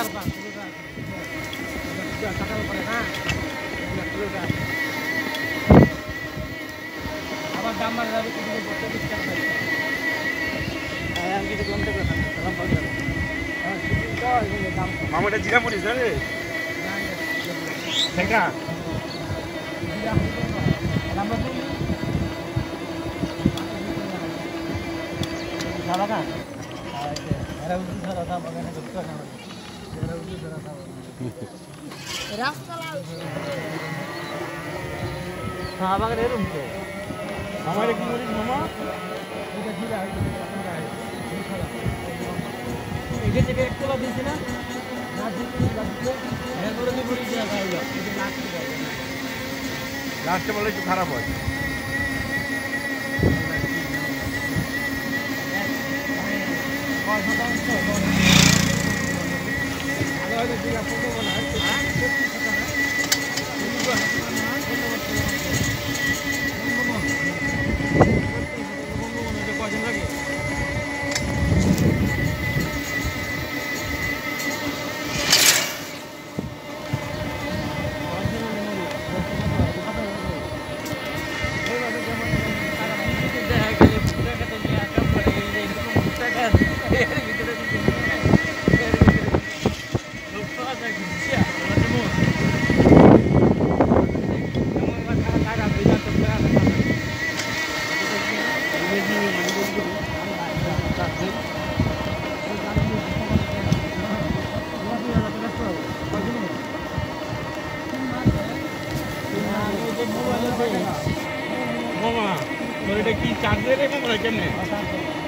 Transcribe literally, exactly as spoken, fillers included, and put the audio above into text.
আবার দাম মারা যাবে কিছু করতে দিচ্ছে আমি কিছু কমতে করে সালাম পাওয়া যাবে মামাটা জিরা মরিস না রে সেটা সাদা এরা উঠে সাদা দাম এখানে করতে না এরা উঠে সাদা দাম রাস্তা শাহবাগের এরকম তো আমার কি মরিস মামা এটা জিরা এখান থেকে এক তোলা দিয়েছি না না দিচ্ছি হ্যাঁ করে দিয়ে পড়ি দেওয়া খাইল কিন্তু লাস্টে লাস্টে বলে একটু খারাপ হয় মামা তোর এটা কি চার্জের কেমনে